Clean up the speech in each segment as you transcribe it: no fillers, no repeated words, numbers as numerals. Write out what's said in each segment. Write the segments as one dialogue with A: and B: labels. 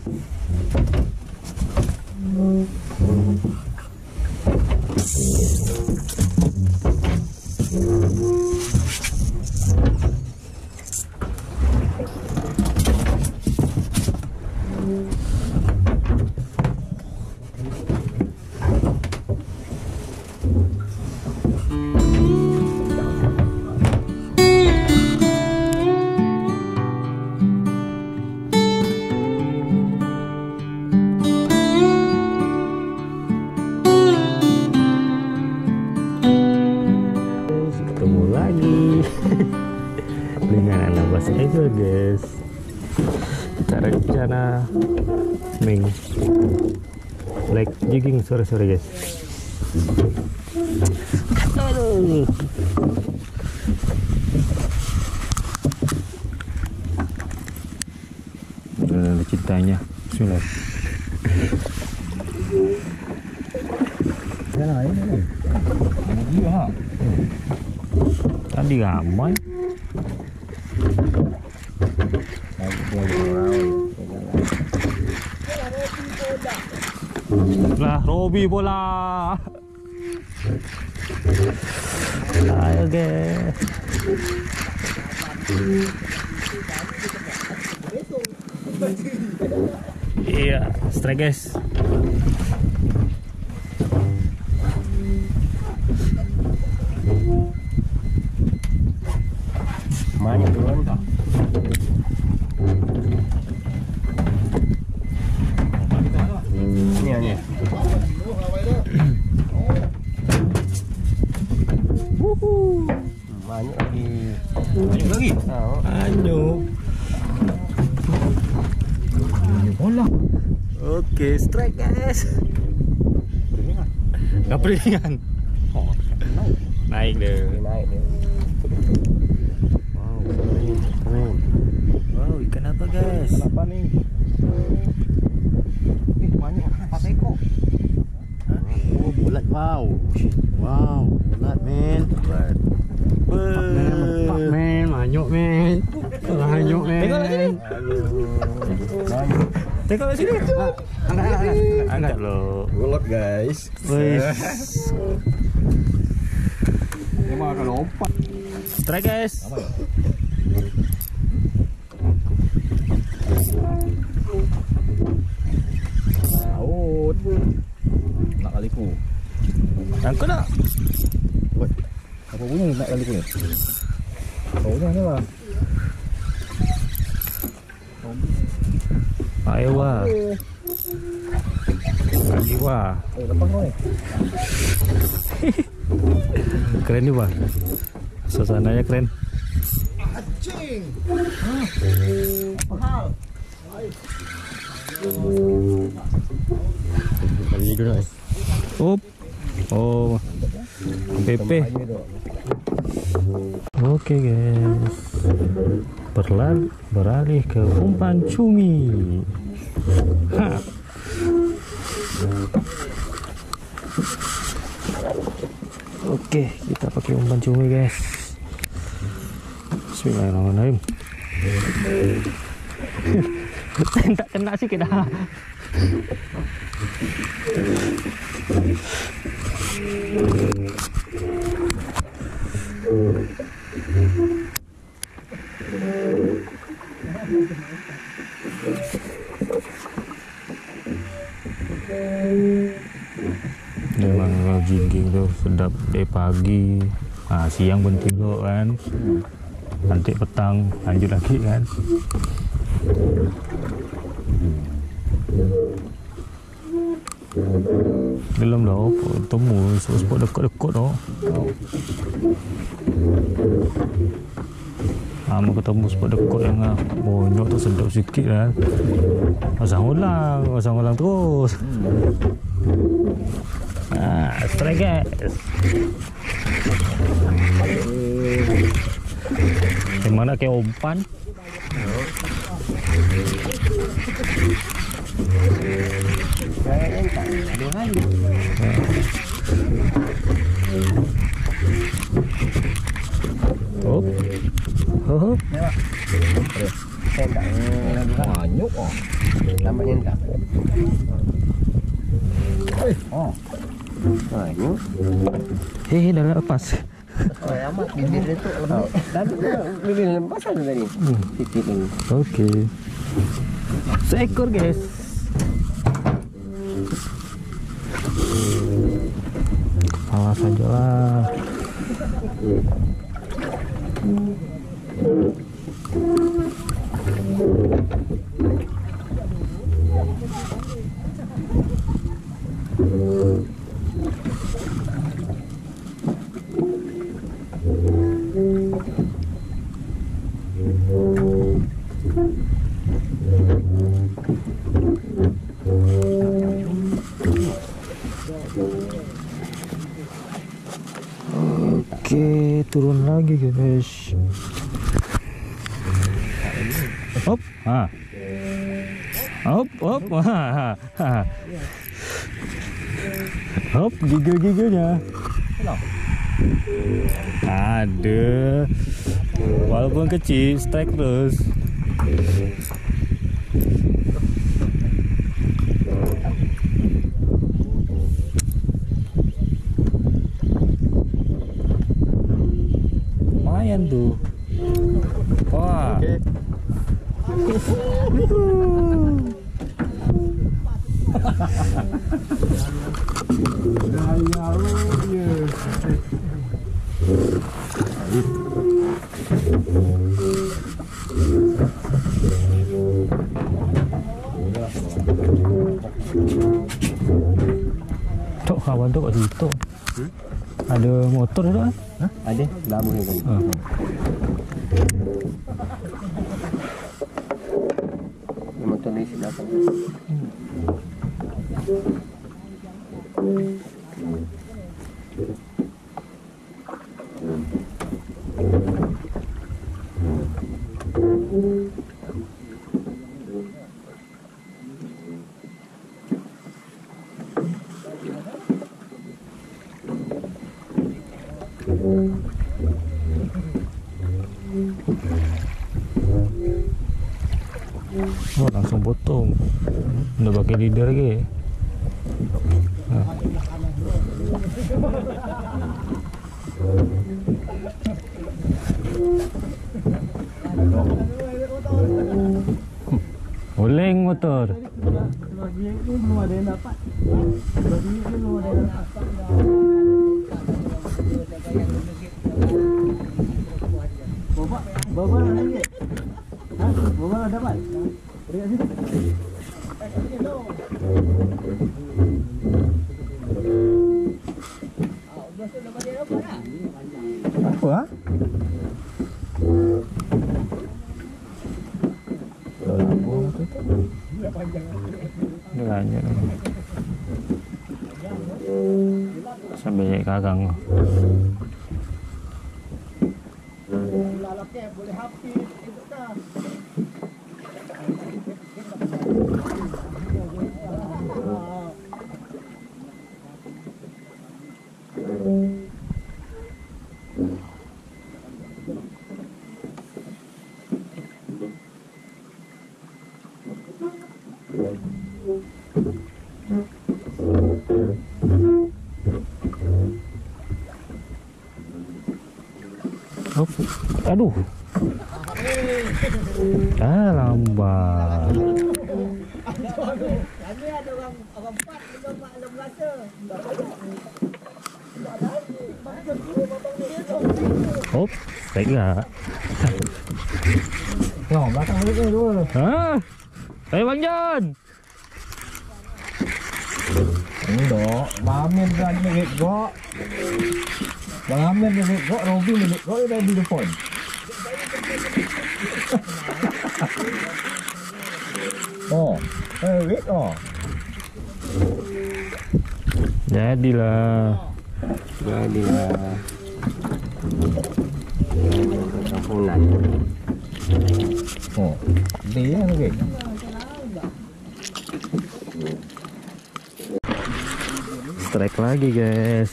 A: Dengan anak bas itu guys, kita rencana main like jigging sore-sore guys. Aduh. Ada cintanya. Bismillah. Tadi ramai. Lah Robi bola. Ayo guys. Iya, strike guys. Banyak turun tak? Ini aja. Banyak lagi. Banyak lagi? Banyak. Bola. Oke, strike guys. Gak peringan. Oh, naik deh. Naik deh. Wow, keren. Wow, ikan apa guys? Ikan apa nih? Banyak 4 ekor. Oh, bulat. Wow. Wow, bulat men. Bulat. Pak men, manyuk men. Manyuk men. Tengok lagi ni. Tengok kat sini. Angkat lo. Bulat guys. Wes. Memang akan lompat. Strike guys. Laut. Nak kaliku. Tangkap tak? Apa bunyi nak kaliku ni? Oh, ni lah. Ayo wah. Lagi wah. Lepas kau ni. Keren ni bang. Suasananya keren. Anjing. Apa hal? Kali dulu guys. Oh. PP. Oke guys. Beralih ke umpan cumi. Oke, kita pakai umpan cumi guys. Bismillahirrahmanirrahim. Tak kena sikit dah. Memang kalau jigging tuh sedap dari pagi, siang pun tidur kan, nanti petang lanjut lagi kan. Dalam dah temu spot dekat-dekat dah. Mau ketemu spot dekat yang bonyok tu sedap sikit kan. Pasang ulang terus. Strike guys. Gimana kayak umpan? Banyak.
B: Tambahnya enggak. Oh. Ayo.
A: Dah lepas.
B: Oh, amat bibir itu lembut. Dan bibir lepas ada tadi. Titik ini.
A: Oke. Seekor guys. Kepala sajalah. Oke, turun lagi guys. Hop, hop, hop, hop, gigil-gigilnya. Ada, walaupun kecil, strike terus. Lumayan tuh. Wah. Cok, kawan tuh kok situ. Ada motor itu kan?
B: Ada, lama ni tadi. Motor ni silakan.
A: Oh, langsung potong. Udah pakai leader lagi. Oleng motor.
B: Bawa lagi. Bawa dapat. Beri sini. Apa?
A: Banyak sampai kagang.
B: Boleh habis itu dah.
A: Oh, aduh. Lambat.
B: Kami ada orang empat belum maklum rasa.
A: Hop, baik enggak?
B: Yo, belakang balik ni dulu.
A: Bang John.
B: Ini dok, Mamin dah milik gok. Mamin milik gok, Robi milik gok dah di depan. Oh, wait oh.
A: Jadilah.
B: Campuran. Oh, dia lagi.
A: Strike lagi guys.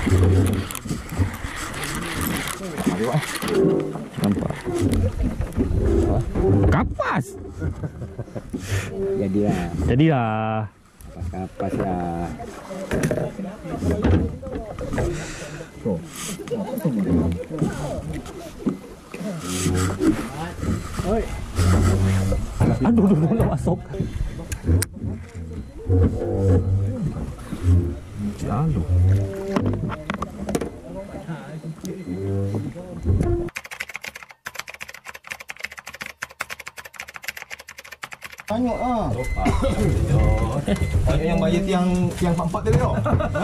B: Mari wah. Nampak.
A: Kapas.
B: Jadilah.
A: Jadilah.
B: Kapas lah. Tuh. Oi.
A: Aduh, udah masuk.
B: Lalu. Tengok ah. Yang bayar tiang 4 tadi tau.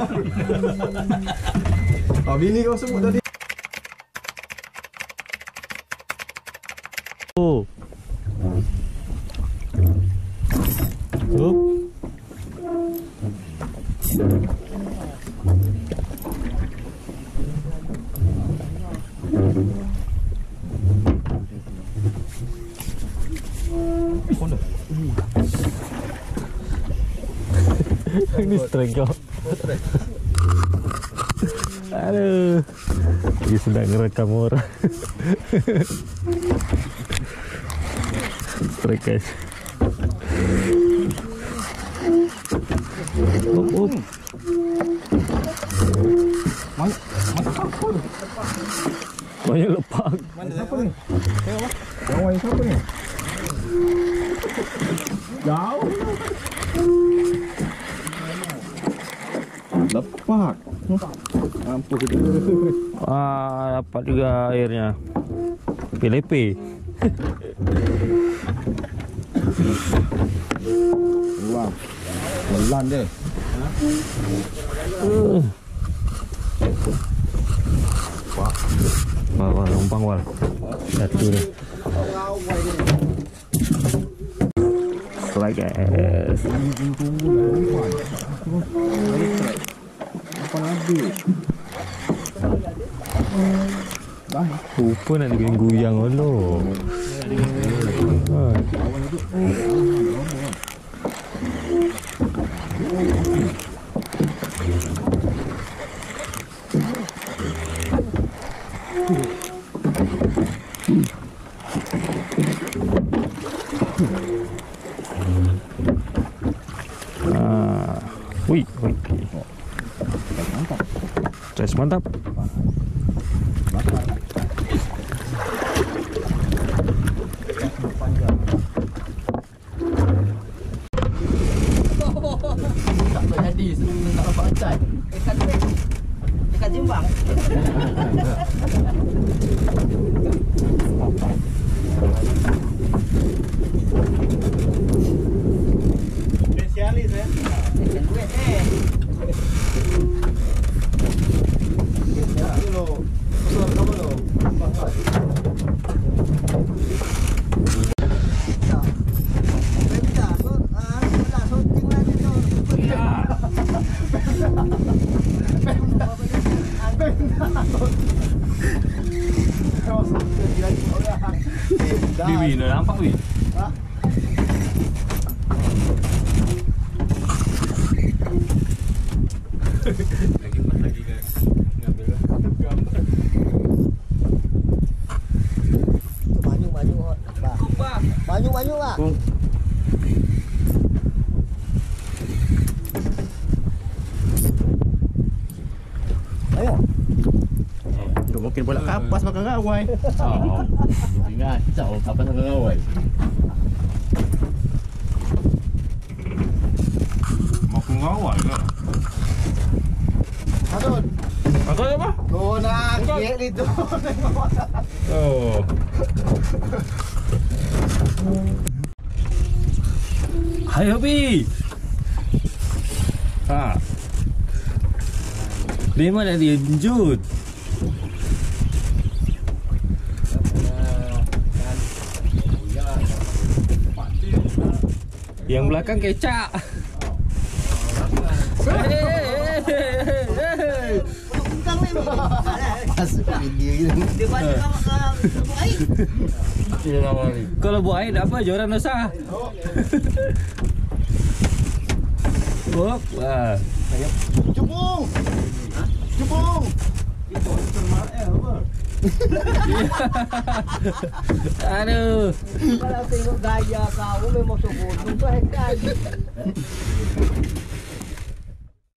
B: Ah, bini kau sebut tadi.
A: Oh. Ini strike kau. Aduh, dia sedang ngerekam orang. Strike guys. Banyak lepak.
B: Mana siapa ni? Tengok lah. Yang siapa ni? Jauh. Lepak. Ampun kita.
A: Dapat juga airnya. Lepe.
B: Wah. Pelan dia.
A: Wah, lompang wal. Satu ni. Strike guys.
B: Apa lagi?
A: Lupa nak diguyang guyang dulu. Wih. Stress mantap.
C: Tak berhadi sebelum tak dapat ikan. Ikan jimbang. Spesialis ya.
A: Bibi dah nampak weh. Lagi kan ngambil gambar.
C: Banyak Pak. Banyak Pak. Ayo.
B: Mungkin pula kapas makan rawai.
A: Ingat, cakap kapas makan rawai.
B: Makan rawai ke?
C: Adun.
A: Makan apa?
C: Oh nak kek itu.
A: Oh. Hai Hobi. Dia mana dia jut? Yang belakang kecak.
C: Masuk video gitu. Dia balik buat air.
A: Kalau buat air tak apa, joran dosa. Wah.
C: Cupung.
A: Jepung.
C: Aduh. Kalau tengok gaya kau memang sokong tu hebat.